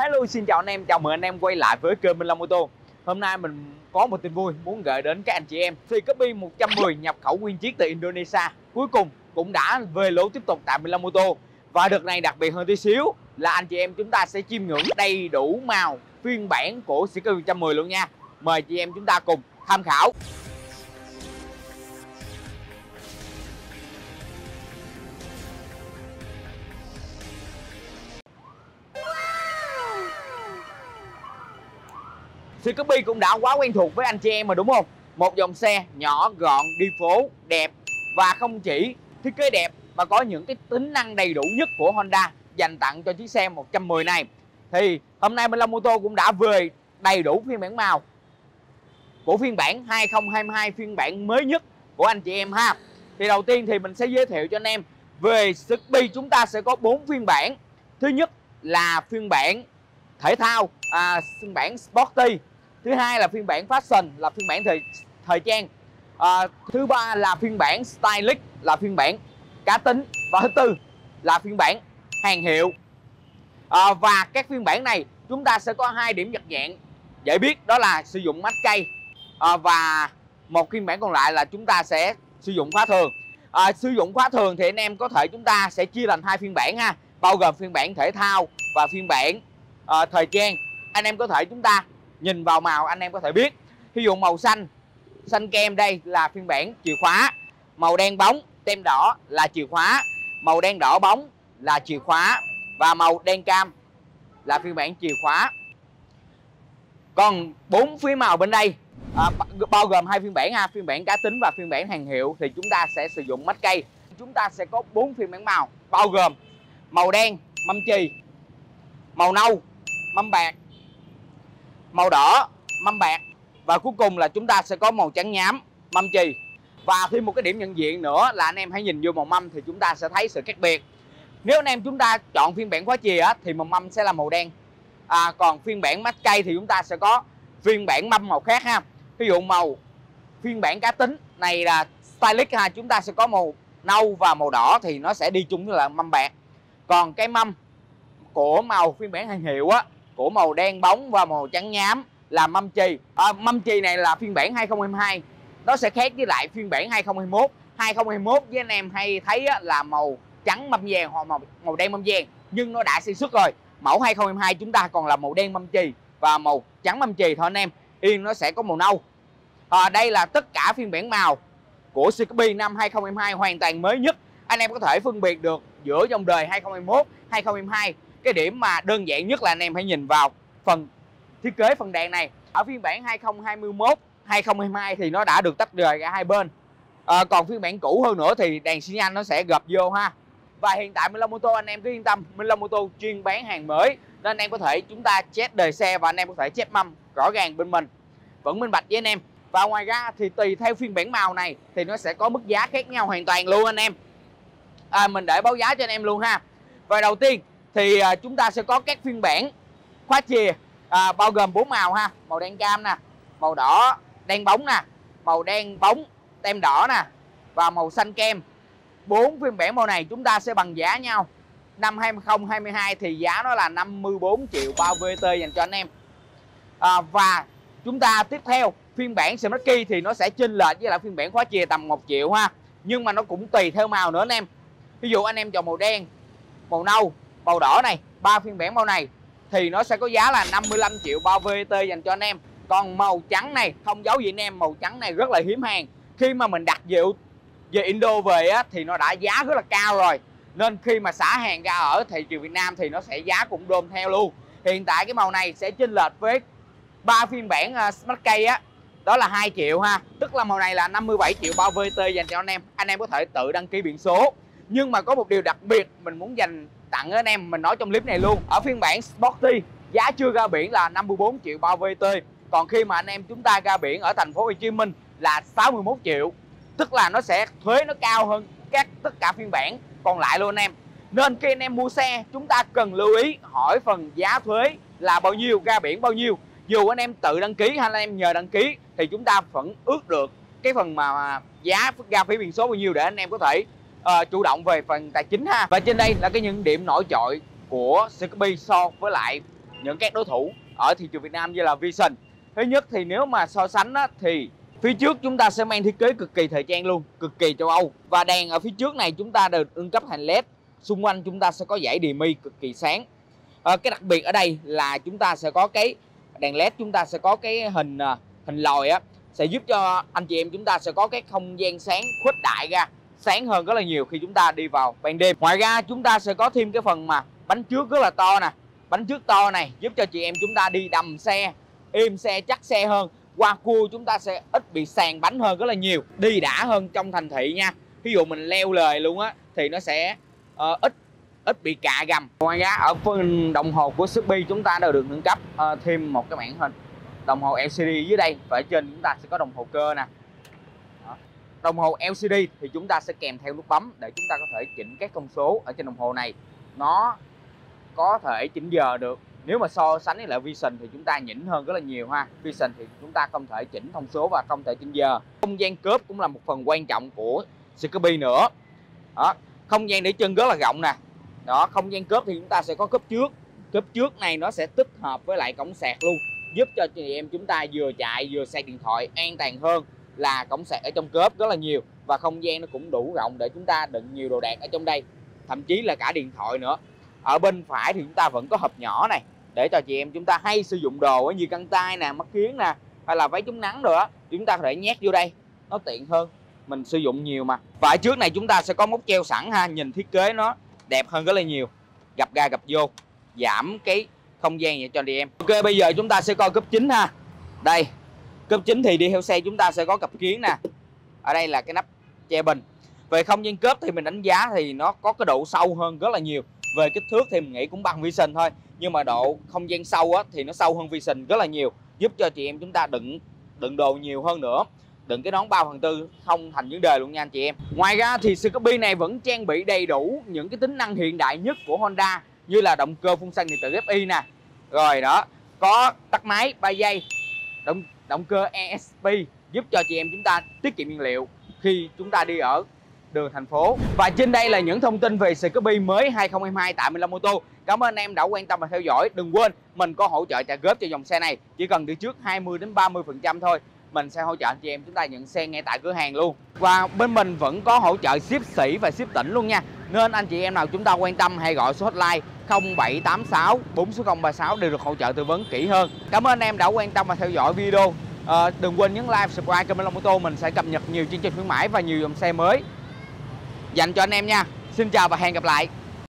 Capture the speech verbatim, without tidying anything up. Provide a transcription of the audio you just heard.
Hello, xin chào anh em, chào mừng anh em quay lại với kênh Minh Long Ô Tô. Hôm nay mình có một tin vui muốn gửi đến các anh chị em. Scoopy một trăm mười nhập khẩu nguyên chiếc từ Indonesia cuối cùng cũng đã về lỗ tiếp tục tại Minh Long Ô Tô. Và đợt này đặc biệt hơn tí xíu là anh chị em chúng ta sẽ chiêm ngưỡng đầy đủ màu phiên bản của Scoopy một trăm mười luôn nha. Mời chị em chúng ta cùng tham khảo. Scoopy cũng đã quá quen thuộc với anh chị em mà đúng không? Một dòng xe nhỏ gọn, đi phố, đẹp và không chỉ thiết kế đẹp mà có những cái tính năng đầy đủ nhất của Honda dành tặng cho chiếc xe một trăm mười này. Thì hôm nay Minh Long Ô Tô cũng đã về đầy đủ phiên bản màu của phiên bản hai không hai hai, phiên bản mới nhất của anh chị em ha. Thì đầu tiên thì mình sẽ giới thiệu cho anh em về Scoopy. Chúng ta sẽ có bốn phiên bản. Thứ nhất là phiên bản thể thao, à, phiên bản Sporty. Thứ hai là phiên bản Fashion, là phiên bản thời thời trang. à, Thứ ba là phiên bản Stylish, là phiên bản cá tính. Và thứ tư là phiên bản hàng hiệu. à, Và các phiên bản này chúng ta sẽ có hai điểm nhận dạng dễ biết, đó là sử dụng mắt cây, à, và một phiên bản còn lại là chúng ta sẽ sử dụng khóa thường. à, Sử dụng khóa thường thì anh em có thể chúng ta sẽ chia thành hai phiên bản ha, bao gồm phiên bản thể thao và phiên bản à, thời trang. Anh em có thể chúng ta nhìn vào màu anh em có thể biết. Ví dụ màu xanh, xanh kem đây là phiên bản chìa khóa. Màu đen bóng, tem đỏ là chìa khóa. Màu đen đỏ bóng là chìa khóa. Và màu đen cam là phiên bản chìa khóa. Còn bốn phím màu bên đây à, bao gồm hai phiên bản ha, phiên bản cá tính và phiên bản hàng hiệu, thì chúng ta sẽ sử dụng mắt cây. Chúng ta sẽ có bốn phiên bản màu bao gồm màu đen mâm chì, màu nâu mâm bạc, màu đỏ mâm bạc, và cuối cùng là chúng ta sẽ có màu trắng nhám mâm chì. Và thêm một cái điểm nhận diện nữa là anh em hãy nhìn vô màu mâm thì chúng ta sẽ thấy sự khác biệt. Nếu anh em chúng ta chọn phiên bản khóa chìa á, thì màu mâm sẽ là màu đen. à, Còn phiên bản mắt cây thì chúng ta sẽ có phiên bản mâm màu khác ha. Ví dụ màu phiên bản cá tính này là Stylish ha, chúng ta sẽ có màu nâu và màu đỏ thì nó sẽ đi chung với là mâm bạc. Còn cái mâm của màu phiên bản hàng hiệu á, của màu đen bóng và màu trắng nhám là mâm chì. à, Mâm chì này là phiên bản hai không hai hai, nó sẽ khác với lại phiên bản hai không hai mốt. Hai không hai mốt với anh em hay thấy á, là màu trắng mâm vàng hoặc màu, màu đen mâm vàng, nhưng nó đã sản xuất rồi. Mẫu hai không hai hai chúng ta còn là màu đen mâm chì và màu trắng mâm chì thôi anh em. Yên nó sẽ có màu nâu. à, Đây là tất cả phiên bản màu của Scoopy năm hai không hai hai hoàn toàn mới nhất. Anh em có thể phân biệt được giữa dòng đời hai không hai mốt, hai không hai hai. Cái điểm mà đơn giản nhất là anh em hãy nhìn vào phần thiết kế phần đèn này. Ở phiên bản hai không hai mốt, hai không hai hai thì nó đã được tách rời cả hai bên. à, Còn phiên bản cũ hơn nữa thì đèn xi nhan nó sẽ gập vô ha. Và hiện tại Minh Long Ô Tô anh em cứ yên tâm, Minh Long Ô Tô chuyên bán hàng mới, nên anh em có thể chúng ta check đời xe và anh em có thể check mâm rõ ràng bên mình, vẫn minh bạch với anh em. Và ngoài ra thì tùy theo phiên bản màu này thì nó sẽ có mức giá khác nhau hoàn toàn luôn anh em. à, Mình để báo giá cho anh em luôn ha. Và đầu tiên thì à, chúng ta sẽ có các phiên bản khóa chìa, à, bao gồm bốn màu ha, màu đen cam nè, màu đỏ đen bóng nè, màu đen bóng tem đỏ nè, và màu xanh kem. Bốn phiên bản màu này chúng ta sẽ bằng giá nhau. Năm hai không hai hai thì giá nó là năm mươi bốn triệu bao vê tê dành cho anh em. à, Và chúng ta tiếp theo phiên bản Smart Key thì nó sẽ chênh lệch với lại phiên bản khóa chìa tầm một triệu ha. Nhưng mà nó cũng tùy theo màu nữa anh em. Ví dụ anh em chọn màu đen, màu nâu, màu đỏ này, ba phiên bản màu này thì nó sẽ có giá là năm mươi lăm triệu bao vê tê dành cho anh em. Còn màu trắng này không giấu gì anh em, màu trắng này rất là hiếm hàng. Khi mà mình đặt về về Indo về á, thì nó đã giá rất là cao rồi, nên khi mà xả hàng ra ở thị trường Việt Nam thì nó sẽ giá cũng đôm theo luôn. Hiện tại cái màu này sẽ chênh lệch với ba phiên bản uh, Smart Key á, đó là hai triệu ha. Tức là màu này là năm mươi bảy triệu bao vê tê dành cho anh em. Anh em có thể tự đăng ký biển số. Nhưng mà có một điều đặc biệt mình muốn dành tặng anh em, mình nói trong clip này luôn. Ở phiên bản Sporty giá chưa ra biển là năm mươi bốn triệu bao vê tê. Còn khi mà anh em chúng ta ra biển ở thành phố Hồ Chí Minh là sáu mươi mốt triệu. Tức là nó sẽ thuế nó cao hơn các tất cả phiên bản còn lại luôn anh em. Nên khi anh em mua xe chúng ta cần lưu ý hỏi phần giá thuế là bao nhiêu, ra biển bao nhiêu. Dù anh em tự đăng ký hay anh em nhờ đăng ký thì chúng ta vẫn ước được cái phần mà giá ra phí biển số bao nhiêu để anh em có thể uh, chủ động về phần tài chính ha. Và trên đây là cái những điểm nổi trội của Scoopy so với lại những các đối thủ ở thị trường Việt Nam như là Vision. Thứ nhất thì nếu mà so sánh á, thì phía trước chúng ta sẽ mang thiết kế cực kỳ thời trang luôn, cực kỳ châu Âu. Và đèn ở phía trước này chúng ta đều ưng cấp hành led. Xung quanh chúng ta sẽ có dải đì mi cực kỳ sáng. À, cái đặc biệt ở đây là chúng ta sẽ có cái đèn led, chúng ta sẽ có cái hình hình lòi á, sẽ giúp cho anh chị em chúng ta sẽ có cái không gian sáng khuếch đại ra, sáng hơn rất là nhiều khi chúng ta đi vào ban đêm. Ngoài ra chúng ta sẽ có thêm cái phần mà bánh trước rất là to nè. Bánh trước to này giúp cho chị em chúng ta đi đầm xe, êm xe, chắc xe hơn. Qua cua chúng ta sẽ ít bị sàn bánh hơn rất là nhiều, đi đã hơn trong thành thị nha. Ví dụ mình leo lề luôn á thì nó sẽ uh, ít ít bị cạ gầm. Ngoài ra ở phần đồng hồ của Shopee chúng ta đều được nâng cấp uh, thêm một cái màn hình đồng hồ lờ xê đê dưới đây, và ở trên chúng ta sẽ có đồng hồ cơ nè. Đó. Đồng hồ lờ xê đê thì chúng ta sẽ kèm theo nút bấm để chúng ta có thể chỉnh các thông số ở trên đồng hồ này, nó có thể chỉnh giờ được. Nếu mà so sánh với lại Vision thì chúng ta nhỉnh hơn rất là nhiều ha. Vision thì chúng ta không thể chỉnh thông số và không thể chỉnh giờ. Không gian cớp cũng là một phần quan trọng của Scorpio nữa. Đó, không gian để chân rất là rộng nè. Đó, không gian cớp thì chúng ta sẽ có cớp trước. Cớp trước này nó sẽ tích hợp với lại cổng sạc luôn, giúp cho chị em chúng ta vừa chạy vừa sạc điện thoại an toàn hơn là cổng sạc ở trong cớp rất là nhiều. Và không gian nó cũng đủ rộng để chúng ta đựng nhiều đồ đạc ở trong đây, thậm chí là cả điện thoại nữa. Ở bên phải thì chúng ta vẫn có hộp nhỏ này để cho chị em chúng ta hay sử dụng đồ như găng tay nè, mắt kiếng nè, hay là váy chống nắng rồi đó, chúng ta có thể nhét vô đây, nó tiện hơn, mình sử dụng nhiều mà. Và ở trước này chúng ta sẽ có móc treo sẵn ha, nhìn thiết kế nó đẹp hơn rất là nhiều, gập ra gập vô, giảm cái không gian vậy cho chị em. Ok, bây giờ chúng ta sẽ coi cúp chính ha. Đây, cúp chính thì đi theo xe chúng ta sẽ có cặp kiếng nè, ở đây là cái nắp che bình. Về không gian cớp thì mình đánh giá thì nó có cái độ sâu hơn rất là nhiều. Về kích thước thì mình nghĩ cũng bằng Vision thôi, nhưng mà độ không gian sâu á, thì nó sâu hơn Vision rất là nhiều, giúp cho chị em chúng ta đựng đựng đồ nhiều hơn nữa. Đựng cái nón ba phần tư không thành vấn đề luôn nha anh chị em. Ngoài ra thì Scorpio này vẫn trang bị đầy đủ những cái tính năng hiện đại nhất của Honda, như là động cơ phun xăng điện tử ép i nè, rồi đó, có tắt máy ba giây, động động cơ e ét pê giúp cho chị em chúng ta tiết kiệm nhiên liệu khi chúng ta đi ở đường thành phố. Và trên đây là những thông tin về Scorpio mới hai không hai hai tại Minh Long Mô Tô. Cảm ơn em đã quan tâm và theo dõi. Đừng quên mình có hỗ trợ trả góp cho dòng xe này, chỉ cần đưa trước hai mươi đến ba mươi phần trăm thôi, mình sẽ hỗ trợ anh chị em chúng ta nhận xe ngay tại cửa hàng luôn. Và bên mình vẫn có hỗ trợ ship sỉ và ship tỉnh luôn nha. Nên anh chị em nào chúng ta quan tâm hãy gọi số hotline không bảy tám sáu bốn sáu không ba sáu để được hỗ trợ tư vấn kỹ hơn. Cảm ơn em đã quan tâm và theo dõi video. À, đừng quên nhấn like, subscribe kênh Minh Long Mô Tô, mình sẽ cập nhật nhiều chương trình khuyến mãi và nhiều dòng xe mới dành cho anh em nha. Xin chào và hẹn gặp lại.